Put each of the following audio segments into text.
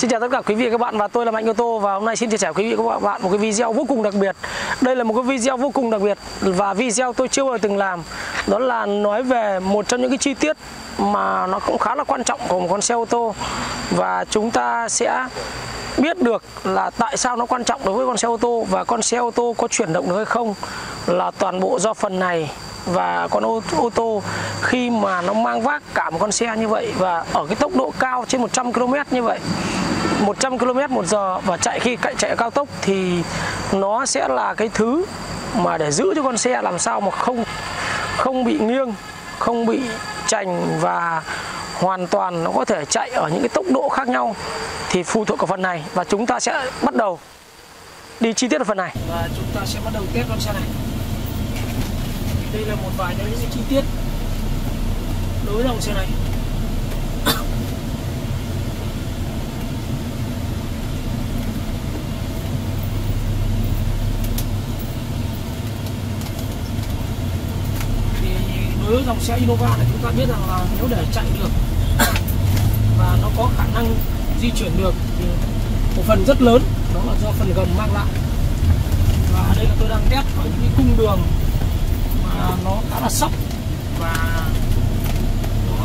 chào tất cả quý vị và các bạn, và tôi là Mạnh Ô Tô, và hôm nay xin chia sẻ quý vị và các bạn một cái video vô cùng đặc biệt. Đây là một cái video vô cùng đặc biệt và video tôi chưa bao giờ từng làm. Đó là nói về một trong những cái chi tiết mà nó cũng khá là quan trọng của một con xe ô tô, và chúng ta sẽ biết được là tại sao nó quan trọng đối với con xe ô tô, và con xe ô tô có chuyển động được hay không là toàn bộ do phần này. Và con ô tô khi mà nó mang vác cả một con xe như vậy và ở cái tốc độ cao trên 100 km như vậy, 100 km/h, và chạy chạy cao tốc, thì nó sẽ là cái thứ mà để giữ cho con xe làm sao mà không bị nghiêng, không bị chành, và hoàn toàn nó có thể chạy ở những cái tốc độ khác nhau, thì phụ thuộc vào phần này. Và chúng ta sẽ bắt đầu đi chi tiết vào phần này, và chúng ta sẽ bắt đầu test con xe này. Đây là một vài những chi tiết đối với dòng xe này. Thì đối với dòng xe Innova này, chúng ta biết rằng là nếu để chạy được và nó có khả năng di chuyển được thì một phần rất lớn đó là do phần gầm mang lại. Và đây là tôi đang test ở những cái cung đường mà nó khá là sóc, và nó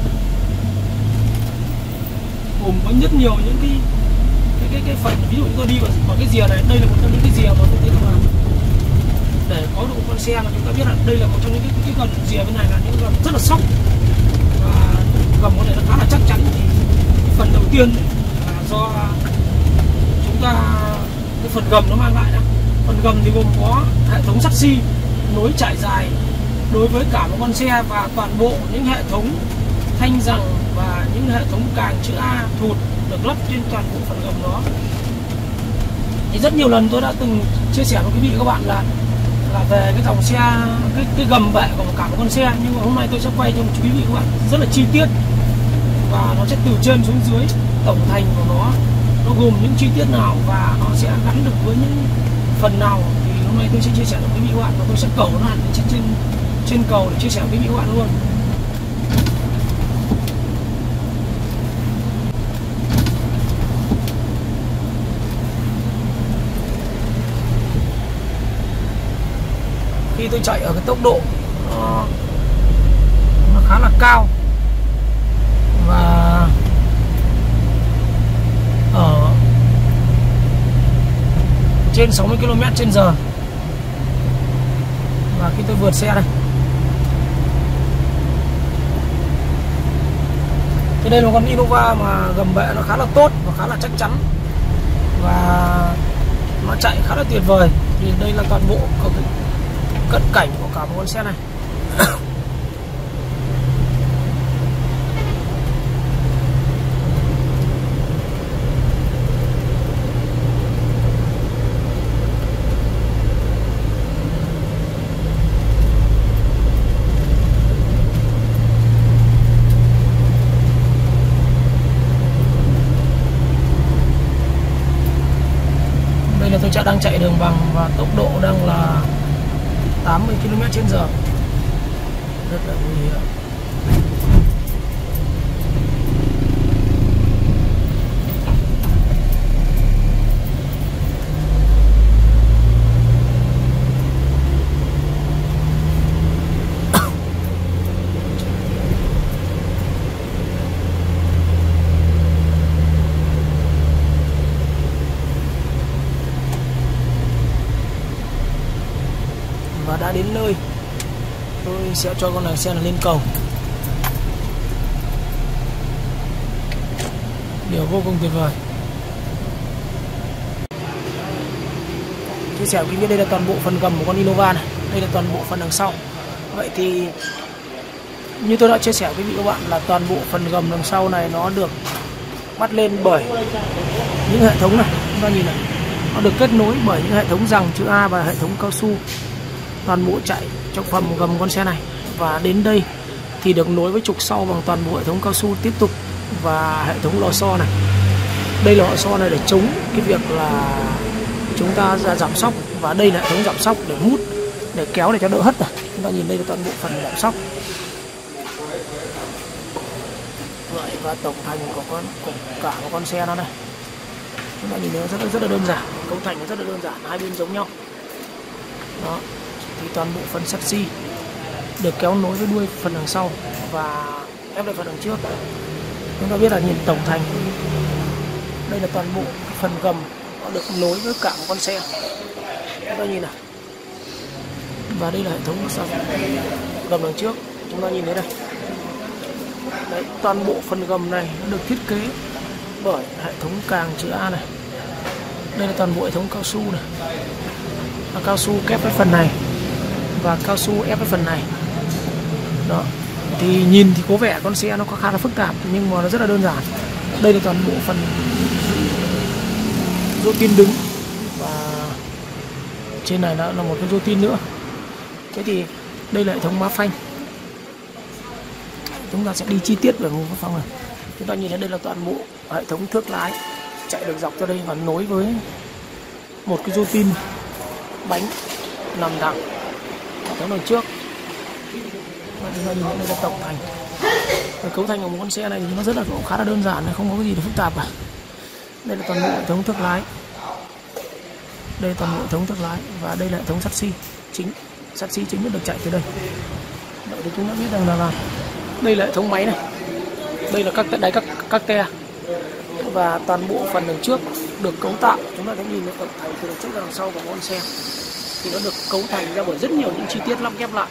gồm có rất nhiều những cái phần. Ví dụ như tôi đi vào cái rìa này, đây là một trong những cái rìa mà tôi thấy là để có được con xe mà chúng ta biết là đây là một trong những cái gần rìa bên này là những gần rất là sóc, và gầm con này nó khá là chắc chắn. Thì phần đầu tiên là do chúng ta cái phần gầm nó mang lại đó. Phần gầm thì gồm có hệ thống sắt xi nối trải dài đối với cả một con xe, và toàn bộ những hệ thống thanh rằng và những hệ thống càng chữ A thụt được lắp trên toàn bộ phần gầm đó. Thì rất nhiều lần tôi đã từng chia sẻ với quý vị và các bạn là về cái dòng xe, cái gầm bệ của cả một con xe, nhưng mà hôm nay tôi sẽ quay cho quý vị và các bạn rất là chi tiết, và nó sẽ từ trên xuống dưới tổng thành của nó gồm những chi tiết nào và nó sẽ gắn được với những phần nào. Thì hôm nay tôi sẽ chia sẻ với quý vị và các bạn, và tôi sẽ cầu nó hẳn trên cầu để chia sẻ với quý vị và các bạn luôn. Khi tôi chạy ở cái tốc độ nó khá là cao, và ở trên 60 km/h, và khi tôi vượt xe đây, thì đây là một con Innova mà gầm bệ nó khá là tốt và khá là chắc chắn, và nó chạy khá là tuyệt vời. Thì đây là toàn bộ cận cảnh của cả một con xe này. Đây là tôi đang chạy đường bằng và tốc độ đang là 80 km/h, rất là nguy hiểm. Và đã đến nơi, tôi sẽ cho con này xe này lên cầu. Điều vô cùng tuyệt vời. Chia sẻ với quý vị, đây là toàn bộ phần gầm của con Innova này, đây là toàn bộ phần đằng sau. Vậy thì như tôi đã chia sẻ với quý vị các bạn là toàn bộ phần gầm đằng sau này nó được bắt lên bởi những hệ thống này, chúng ta nhìn này, nó được kết nối bởi những hệ thống rằng chữ A và hệ thống cao su, toàn bộ chạy trong phần gầm con xe này. Và đến đây thì được nối với trục sau bằng toàn bộ hệ thống cao su tiếp tục, và hệ thống lò xo này. Đây là lò xo này để chống cái việc là chúng ta giảm xóc, và đây là hệ thống giảm xóc để mút, để kéo để cho đỡ hất này. Chúng ta nhìn đây là toàn bộ phần giảm xóc. Vậy và tổng thành của cả một con xe nó này. Chúng ta nhìn thấy nó rất là đơn giản, cấu thành nó rất là đơn giản, hai bên giống nhau. Đó, thì toàn bộ phần sắt xi được kéo nối với đuôi phần đằng sau và ép lại phần đằng trước. Chúng ta biết là nhìn tổng thành, đây là toàn bộ phần gầm nó được nối với cả một con xe. Chúng ta nhìn này, và đây là hệ thống gầm đằng trước, chúng ta nhìn thấy đây. Đấy, toàn bộ phần gầm này nó được thiết kế bởi hệ thống càng chữ A này. Đây là toàn bộ hệ thống cao su này, và cao su kép với phần này và cao su ép với phần này. Đó, thì nhìn thì có vẻ con xe nó có khá là phức tạp nhưng mà nó rất là đơn giản. Đây là toàn bộ phần rô tin đứng và trên này là một cái rô tin nữa. Thế thì đây là hệ thống má phanh. Chúng ta sẽ đi chi tiết về vùng phanh này. Chúng ta nhìn thấy đây là toàn bộ hệ thống thước lái chạy được dọc ra đây và nối với một cái rô tin bánh nằm thẳng hệ thống đằng trước. Và chúng ta nhìn thấy đây là tổng thành. Và cấu thành của một con xe này thì nó rất là khá là đơn giản, không có cái gì để phức tạp cả. Đây là toàn bộ hệ thống thước lái. Đây là toàn bộ hệ thống thước lái và đây là hệ thống sắt xi chính. Sắt xi chính được chạy từ đây. Vậy thì chúng ta biết rằng là đây là hệ thống máy này. Đây là các đáy các te. Và toàn bộ phần đằng trước được cấu tạo, chúng ta thấy nhìn thấy tổng thành từ đằng trước ra đằng sau của con xe thì nó được cấu thành ra bởi rất nhiều những chi tiết lắp ghép lại.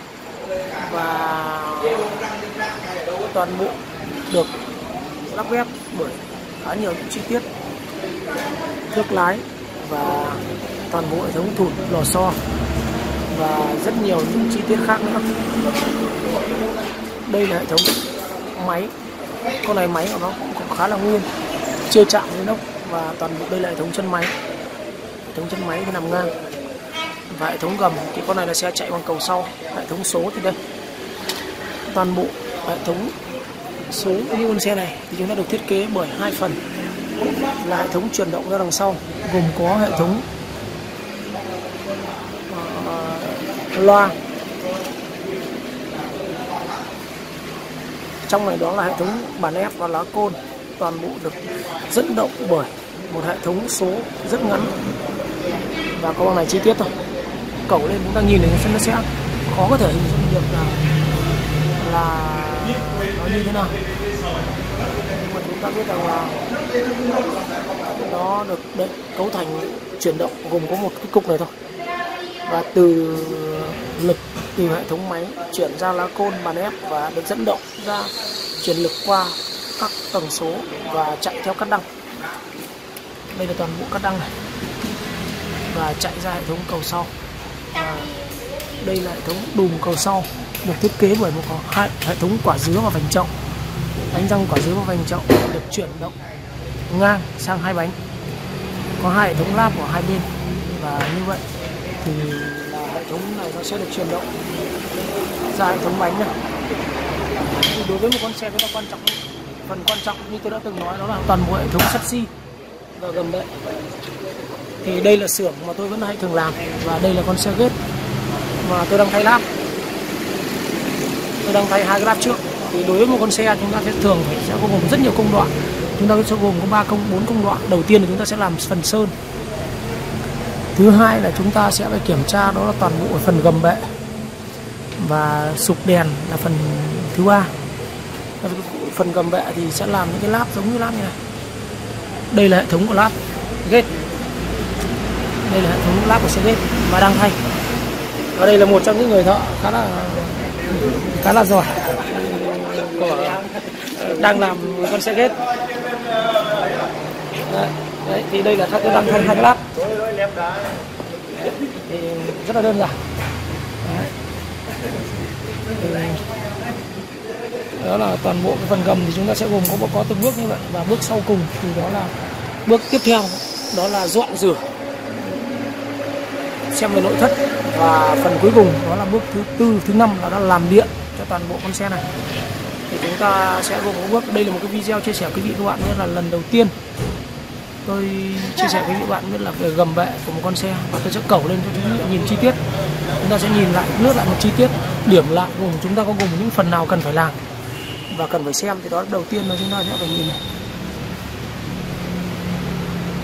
Và toàn bộ được lắp ghép bởi khá nhiều những chi tiết thước lái và toàn bộ hệ thống thụt lò xo và rất nhiều những chi tiết khác nữa. Đây là hệ thống máy, con này máy của nó cũng khá là nguyên, chưa chạm đến ốc. Và toàn bộ đây là hệ thống chân máy, hệ thống chân máy thì nằm ngang. Và hệ thống gầm thì con này là xe chạy bằng cầu sau. Hệ thống số thì đây, toàn bộ hệ thống số như con xe này thì chúng ta được thiết kế bởi hai phần là hệ thống chuyển động ra đằng sau, gồm có hệ thống loa, trong này đó là hệ thống bàn ép và lá côn. Toàn bộ được dẫn động bởi một hệ thống số rất ngắn và có bằng này chi tiết thôi. Cẩu lên chúng ta nhìn thì nó sẽ khó có thể hình dung được là nó như thế nào. Nhưng mà chúng ta biết rằng là nó được cấu thành chuyển động gồm có một cái cục này thôi. Và từ lực từ hệ thống máy chuyển ra lá côn bàn ép và được dẫn động ra, chuyển lực qua các tầng số và chạy theo cắt đăng. Đây là toàn bộ cắt đăng này và chạy ra hệ thống cầu sau. Và đây là hệ thống đùm cầu sau được thiết kế bởi một hệ thống quả dứa và vành trọng. Bánh răng quả dứa và vành trọng được chuyển động ngang sang hai bánh, có hai hệ thống láp của hai bên. Và như vậy thì là hệ thống này nó sẽ được chuyển động ra hệ thống bánh này. Thì đối với một con xe rất là quan trọng, phần quan trọng như tôi đã từng nói đó là toàn bộ hệ thống sắt xi và gầm đệm. Thì đây là xưởng mà tôi vẫn hay thường làm và đây là con xe ghét mà tôi đang thay láp. Tôi đang thay hai cái láp trước. Thì đối với một con xe chúng ta sẽ thường sẽ gồm rất nhiều công đoạn. Chúng ta sẽ gồm có 4 công đoạn. Đầu tiên là chúng ta sẽ làm phần sơn. Thứ hai là chúng ta sẽ phải kiểm tra đó là toàn bộ phần gầm bệ và sục đèn là phần thứ ba. Phần gầm bệ thì sẽ làm những cái láp giống như láp như này. Đây là hệ thống của láp ghét. Đây là hệ thống láp của xe ghét mà đang thay. Và đây là một trong những người thợ khá là giỏi đang làm con xe ghét. Đấy, thì đây là tôi đang thay hai cái láp thì rất là đơn giản. Đó là toàn bộ cái phần gầm thì chúng ta sẽ gồm có từng bước như vậy. Và bước sau cùng thì đó là bước tiếp theo, đó là dọn rửa, xem về nội thất. Và phần cuối cùng đó là bước thứ 5 là làm điện cho toàn bộ con xe này. Thì chúng ta sẽ gồm một bước. Đây là một cái video chia sẻ quý vị các bạn biết là lần đầu tiên tôi chia sẻ với các bạn biết là về gầm bệ của một con xe, và tôi sẽ cẩu lên cho chúng ta nhìn chi tiết. Chúng ta sẽ nhìn lại, lướt lại một chi tiết, điểm lại gồm chúng ta có gồm những phần nào cần phải làm và cần phải xem. Thì đó đầu tiên là chúng ta sẽ phải nhìn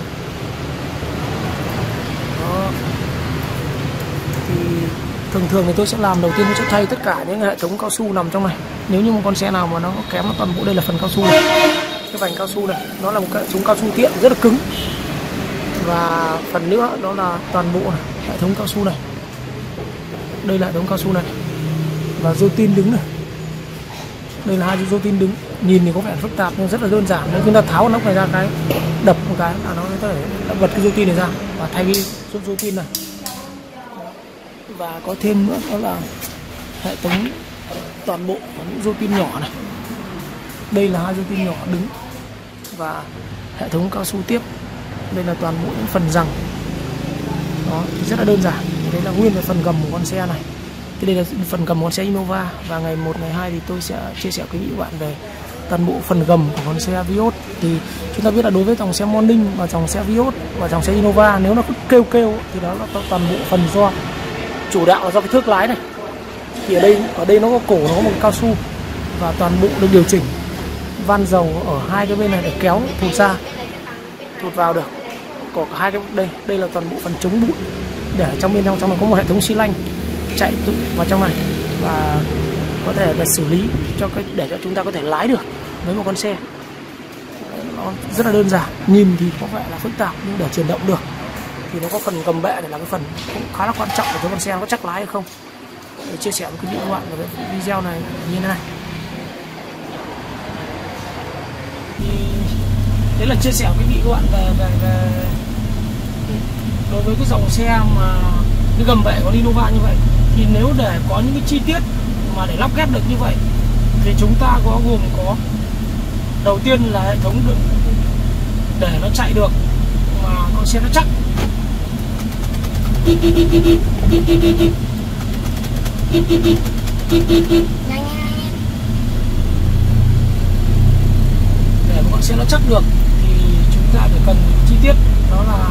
Thường thì tôi sẽ làm đầu tiên tôi sẽ thay tất cả những hệ thống cao su nằm trong này. Nếu như một con xe nào mà nó kém nó toàn bộ, đây là phần cao su này, cái vành cao su này, nó là một cái súng cao su tiện rất là cứng. Và phần nữa đó là toàn bộ này, hệ thống cao su này, đây là hệ thống cao su này và rô tin đứng này, đây là hai rô tin đứng. Nhìn thì có vẻ phức tạp nhưng rất là đơn giản. Nếu chúng ta tháo nóc này ra, cái đập một cái là nó có thể bật cái rô tin này ra và thay cái rô tin này. Và có thêm nữa đó là hệ thống toàn bộ những rô tin nhỏ này, đây là hai rô tin nhỏ đứng và hệ thống cao su tiếp. Đây là toàn bộ những phần rằng đó, rất là đơn giản. Đây là nguyên cái phần gầm của con xe này. Thì đây là phần gầm của con xe Innova. Và ngày 1, ngày 2 thì tôi sẽ chia sẻ với các bạn về toàn bộ phần gầm của con xe Vios. Thì chúng ta biết là đối với dòng xe Morning và dòng xe Vios và dòng xe Innova, nếu nó cứ kêu thì đó là toàn bộ phần do chủ đạo là do cái thước lái này. Thì ở đây nó có cổ, nó có một cao su và toàn bộ được điều chỉnh van dầu ở hai cái bên này để kéo thụt ra, thụt vào được. Có cả hai cái đây là toàn bộ phần chống bụi, để trong bên trong này có một hệ thống xi lanh chạy tự vào trong này và có thể là xử lý để cho chúng ta có thể lái được với một con xe. Nó rất là đơn giản, nhìn thì có vẻ là phức tạp nhưng để chuyển động được thì nó có phần gầm bệ này là cái phần cũng khá là quan trọng để cho con xe nó có chắc lái hay không. Để chia sẻ với quý vị các bạn về cái video này như thế này. Thì đấy là chia sẻ với quý vị các bạn về đối với cái dòng xe mà cái gầm bệ của Innova như vậy. Thì nếu để có những cái chi tiết mà để lắp ghép được như vậy thì chúng ta gồm có đầu tiên là hệ thống được để nó chạy được mà con xe nó chắc. Để con xe nó chắc được thì chúng ta phải cần chi tiết đó là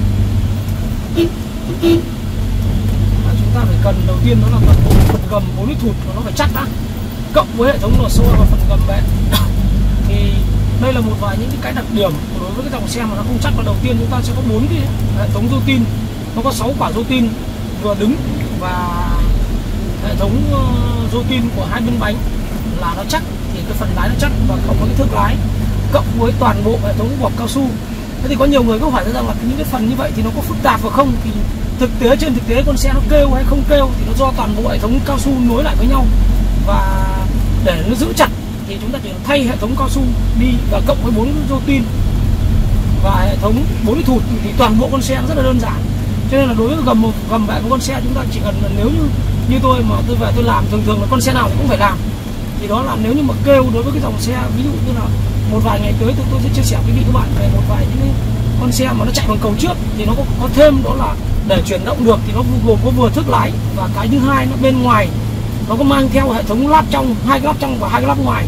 chúng ta phải cần đầu tiên đó là toàn bộ phần gầm 4 lít thụt nó phải chắc đã, cộng với hệ thống lò xo và phần gầm bệ. Thì đây là một vài những cái đặc điểm đối với cái dòng xe mà nó không chắc. Là đầu tiên chúng ta sẽ có 4 cái hệ thống rô tin, nó có 6 quả rô tin vừa đứng và hệ thống rô tin của hai bên bánh là nó chắc, thì cái phần lái nó chắc và cộng với cái thước lái, cộng với toàn bộ hệ thống bọc cao su. Thế thì có nhiều người có hỏi rằng là những cái phần như vậy thì nó có phức tạp và không, thì trên thực tế con xe nó kêu hay không kêu thì nó do toàn bộ hệ thống cao su nối lại với nhau. Và để nó giữ chặt thì chúng ta chỉ thay hệ thống cao su đi và cộng với 4 rô tin và hệ thống 4 lít thụt thì toàn bộ con xe nó rất là đơn giản. Cho nên là đối với gầm bệ của con xe chúng ta chỉ cần là nếu như tôi mà tôi về tôi làm, thường là con xe nào thì cũng phải làm. Thì đó là nếu như mà kêu đối với cái dòng xe, ví dụ như là một vài ngày tới tôi sẽ chia sẻ với quý vị các bạn về một vài những con xe mà nó chạy bằng cầu trước thì nó có thêm đó là để chuyển động được thì nó gồm có vừa thước lái và cái thứ hai nó bên ngoài nó có mang theo hệ thống lắp trong, 2 cái lắp trong và 2 cái lắp ngoài.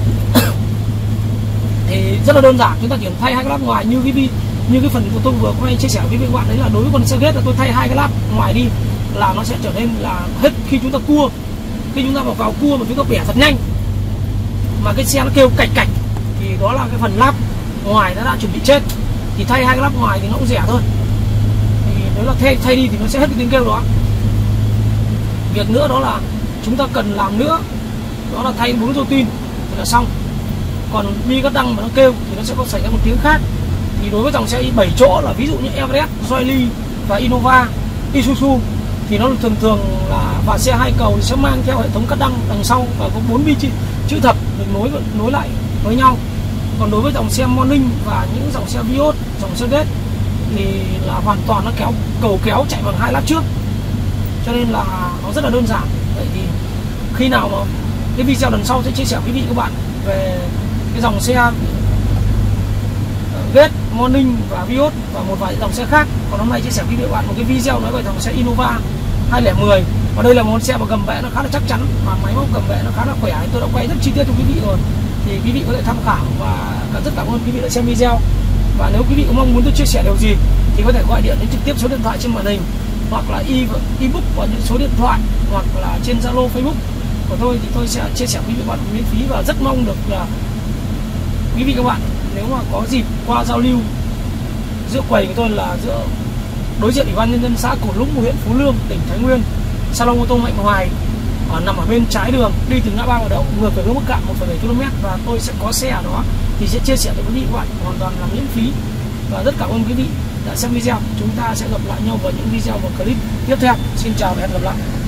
Thì rất là đơn giản, chúng ta chỉ thay 2 cái lắp ngoài như cái phần của tôi vừa quay chia sẻ với các bạn đấy, là đối với con xe ghét là tôi thay 2 cái lắp ngoài đi là nó sẽ trở nên là hết khi chúng ta cua. Khi chúng ta vào cua mà chúng ta bẻ thật nhanh mà cái xe nó kêu cạch cạch thì đó là cái phần lắp ngoài nó đã chuẩn bị chết, thì thay 2 cái lắp ngoài thì nó cũng rẻ thôi. Thì nếu là thay đi thì nó sẽ hết cái tiếng kêu đó. Việc nữa đó là chúng ta cần làm nữa đó là thay 4 rô tin thì là xong. Còn bi cắt đăng mà nó kêu thì nó sẽ có xảy ra một tiếng khác. Thì đối với dòng xe 7 chỗ là ví dụ như Everest, Joyly và Innova, Isuzu thì nó thường là và xe 2 cầu thì sẽ mang theo hệ thống cắt đăng đằng sau và có 4 bi chữ thập được nối lại với nhau. Còn đối với dòng xe Morning và những dòng xe Vios, dòng xe Jet thì là hoàn toàn nó cầu kéo chạy bằng 2 lát trước, cho nên là nó rất là đơn giản. Vậy thì khi nào mà cái video lần sau sẽ chia sẻ với quý vị các bạn về cái dòng xe Jet, Morning và Vios và một vài dòng xe khác. Còn hôm nay chia sẻ với quý vị các bạn một cái video nói về dòng xe Innova 201. Và đây là một con xe mà gầm bệ nó khá là chắc chắn và máy móc gầm bệ nó khá là khỏe. Tôi đã quay rất chi tiết cho quý vị rồi, thì quý vị có thể tham khảo. Và rất cảm ơn quý vị đã xem video. Và nếu quý vị có mong muốn tôi chia sẻ điều gì thì có thể gọi điện đến trực tiếp số điện thoại trên màn hình, hoặc là ebook qua những số điện thoại, hoặc là trên Zalo, Facebook của tôi, thì tôi sẽ chia sẻ với quý vị các bạn miễn phí. Và rất mong được là quý vị các bạn nếu mà có dịp qua giao lưu giữa quầy của tôi là giữa đối diện Ủy ban nhân dân xã Cổ Lũng, huyện Phú Lương, tỉnh Thái Nguyên, salon ô tô Mạnh Hoài nằm ở bên trái đường, đi từ ngã ba Hoạt Động ngược về hướng Bắc Cạn 1,7 km, và tôi sẽ có xe ở đó thì sẽ chia sẻ với quý vị các bạn hoàn toàn là miễn phí. Và rất cảm ơn quý vị đã xem video. Chúng ta sẽ gặp lại nhau vào những video và clip tiếp theo. Xin chào và hẹn gặp lại.